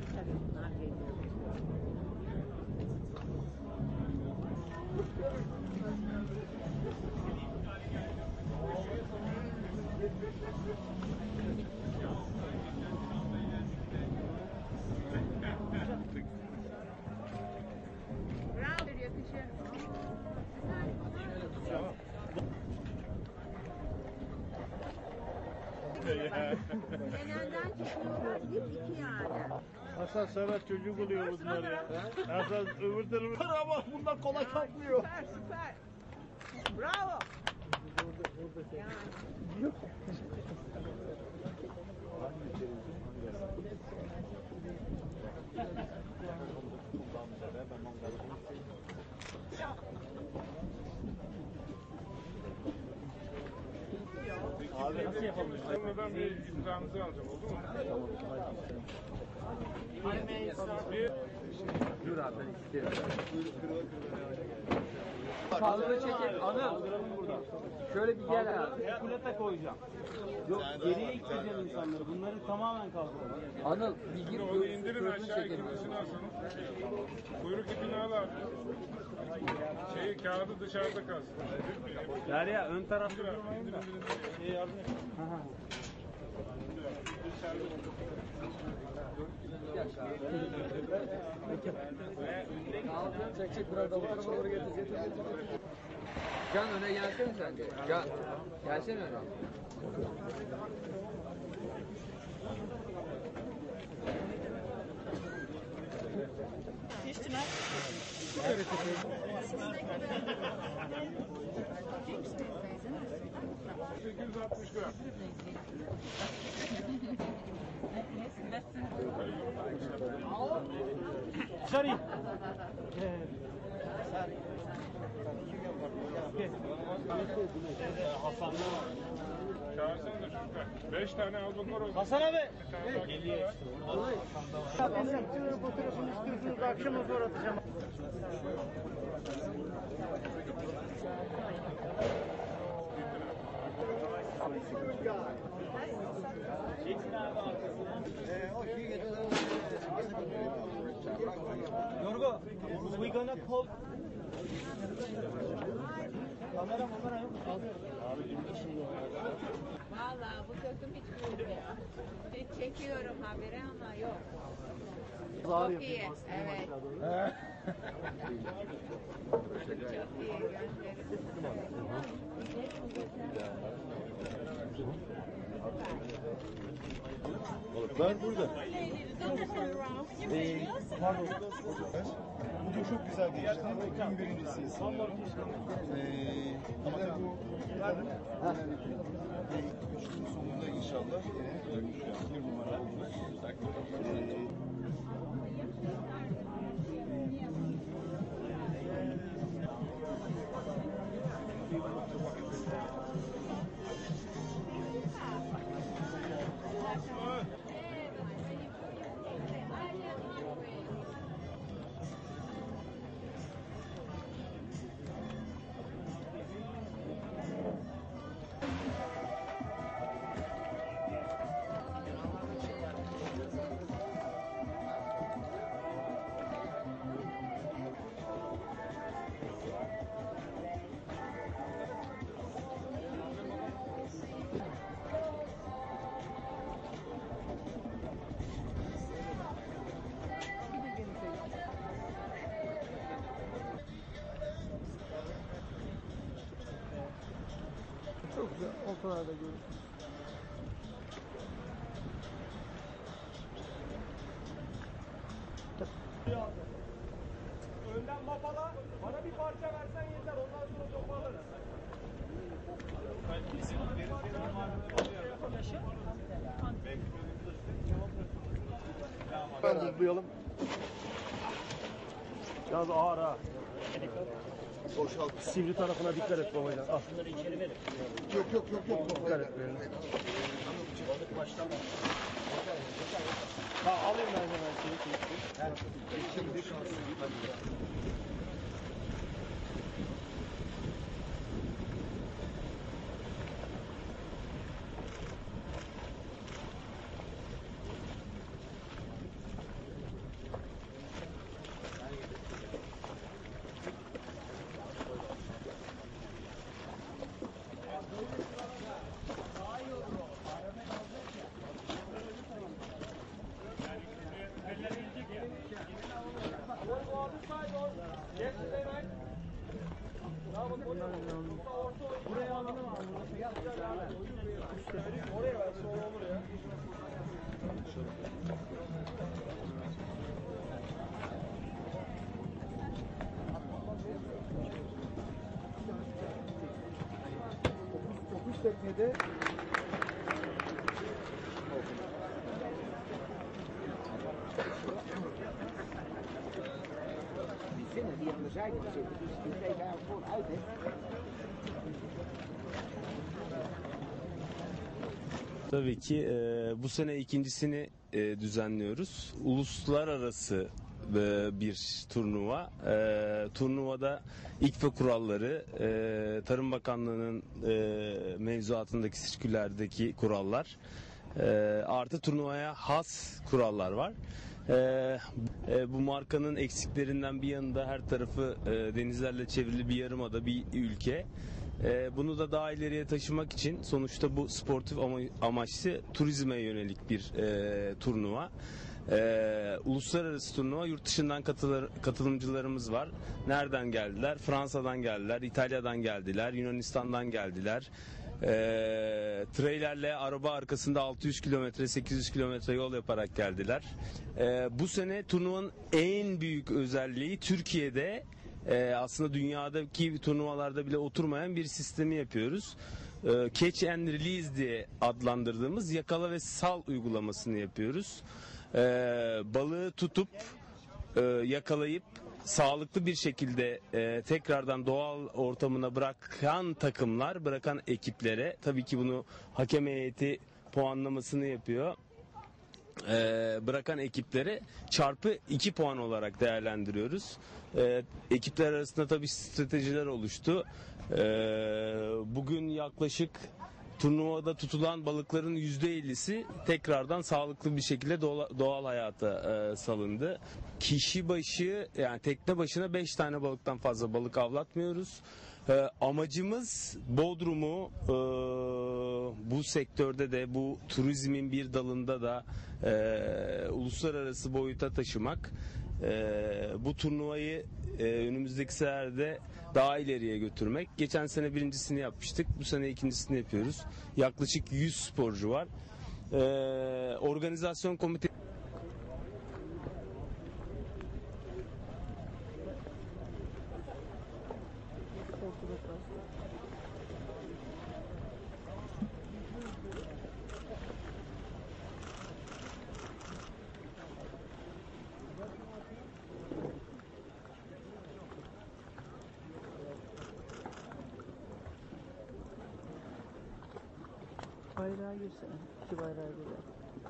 Tabii bunlar geliyor. Bravo, yakışır. Genelden çıkıyorlar, iki yani. Hasan Serhat çocuk oluyor bunlar ya. Hasan öbür tarafı ama bundan kolay kalkmıyor. Süper süper. Bravo. Yani. Abi nasıl yapalım? Sonradan bir imzanızı alacağım, oldu mu? Dur abi ben isterim. Kadro çekip Anıl. Şöyle bir gel abi. Kulete koyacağım. Yok geriye iteceğim insanları. Bunları tamamen kaldıralım. Anıl bir gir Onu indirin aşağı, ikincisini alsana. Kuyruk ipini al abi. Kağıdı dışarıda kalsın. Derya ön tarafta İndir abi, durmayın indir, da. indir. Yardım et. Çek biraz da bu tarafa doğru getir. Can öne gelsene sen de. Can gelsene öne. İşte 860 gram. Dışarı. Hasan'la Çağırsana da çocuklar. 5 tane albuklar olsun. Hasan abi. Geliyor. Ben yaptığım fotoğrafını istiyorsunuz. Akşam zor atacağım. Çeksin abi arkasına. Yorgo, we gonna call. Kamera yok. Vallahi bu takım hiç bilmiyor. Hiç çekiyorum haberi ama yok. Çok iyi. Evet. Çok iyi gönderim. Balıklar burada. Pardon. Bugün çok güzel geçti. Gün birincisiyiz. Ama bu üç gün sonunda inşallah bir numara olacak. Çok güzel. Ortalarda görürsünüz. Önden mapala, bana bir parça versen yeter. Ondan sonra toparlarız. Zıplayalım. Yalnız ağır ha. Boşalt. Sivri tarafına dikkat et babacan. Al. Yok. Dikkat et benim. Balık başlama. Ha, alayım ben hemen şeyi. Şimdi kalsın. Buraya alalım abi. Oraya ver sonra olur ya. Dokuz teknede Die zinnen die aan de zijkant zitten, die geven eigenlijk gewoon uit, hè. Tabii ki bu sene ikincisini düzenliyoruz. Uluslararası bir turnuva. Turnuvada İKFA kuralları, Tarım Bakanlığı'nın mevzuatındaki sirkülerdeki kurallar, artı turnuvaya has kurallar var. Bu markanın eksiklerinden bir yanında her tarafı denizlerle çevrili bir yarımada bir ülke. Bunu da daha ileriye taşımak için sonuçta bu sportif amaçlı turizme yönelik bir turnuva. Uluslararası turnuva, yurt dışından katılımcılarımız var. Nereden geldiler? Fransa'dan geldiler, İtalya'dan geldiler, Yunanistan'dan geldiler. Treylerle araba arkasında 600 kilometre 800 kilometre yol yaparak geldiler. Bu sene turnuvanın en büyük özelliği Türkiye'de aslında dünyadaki turnuvalarda bile oturmayan bir sistemi yapıyoruz. Catch and Release diye adlandırdığımız yakala ve sal uygulamasını yapıyoruz. Balığı tutup yakalayıp sağlıklı bir şekilde tekrardan doğal ortamına bırakan ekiplere, tabii ki bunu hakem heyeti puanlamasını yapıyor. Bırakan ekiplere çarpı 2 puan olarak değerlendiriyoruz. Ekipler arasında tabii stratejiler oluştu. Bugün yaklaşık turnuvada tutulan balıkların %50'si tekrardan sağlıklı bir şekilde doğal hayata salındı. Kişi başı, yani tekne başına 5 tane balıktan fazla balık avlatmıyoruz. Amacımız Bodrum'u bu sektörde de, bu turizmin bir dalında da uluslararası boyuta taşımak. Bu turnuvayı önümüzdeki senelerde daha ileriye götürmek. Geçen sene birincisini yapmıştık. Bu sene ikincisini yapıyoruz. Yaklaşık 100 sporcu var. Organizasyon komitesi Bayrağa girsene. İki bayrağa girer.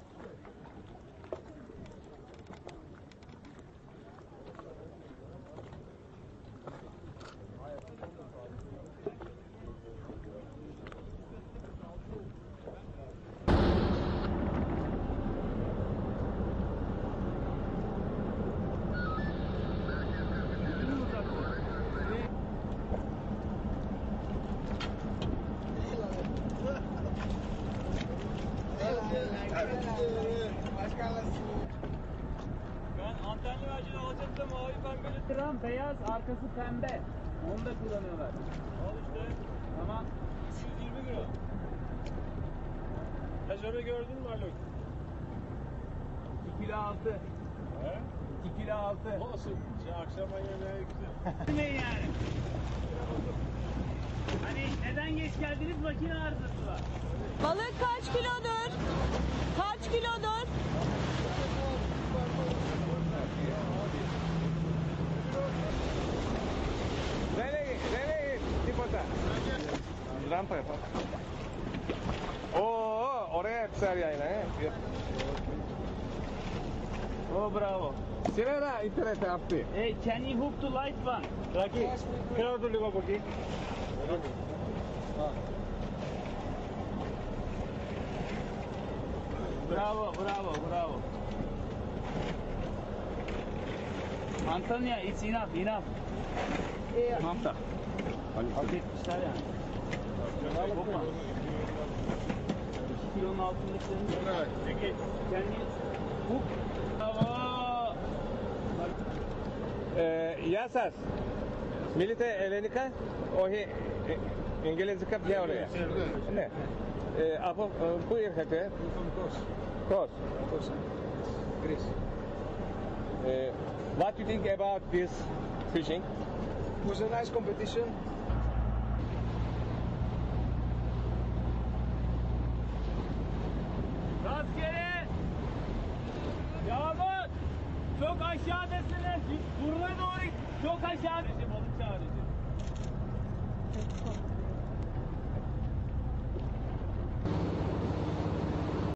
Ben antenli vercini alacaktım, mavi pembeli. Gram beyaz, arkası pembe. Onu da kullanıyorlar. Al işte. Tamam. 220 gram. Tecrübe gördün mü Haluk? 2 kilo 6. He? 2 kilo 6. Olsun. Akşama yemeğe güzel. Ne yani? Hani neden geç geldiniz? Makine arızası var. Balık kaç kilodur? Kaç kilodur? Nereye Tipota? Rampa yapalım. Oo, oraya yapsar yayına. Oh, bravo. Sirena internet yaptı. Hey, can you hook the light one? Raki, kira dulu ko bakayım. Bravo, bravo, bravo. Antonia, it's enough. Tamam da. Hak etmişler yani. Hoppa. 2 kilonun altındakilerini. Peki. Kendi hook. Bravo. Yasas. Milite Elenika, ohi İngiliz kap ya oraya. Ne? Apa bu ırkı? Kos. Greece. What do you think about this fishing? It was a nice competition. Rastgele. Yağmur. Çok aşağıdasınız. Buruna doğru çok aşağı. Balık çağırıcı.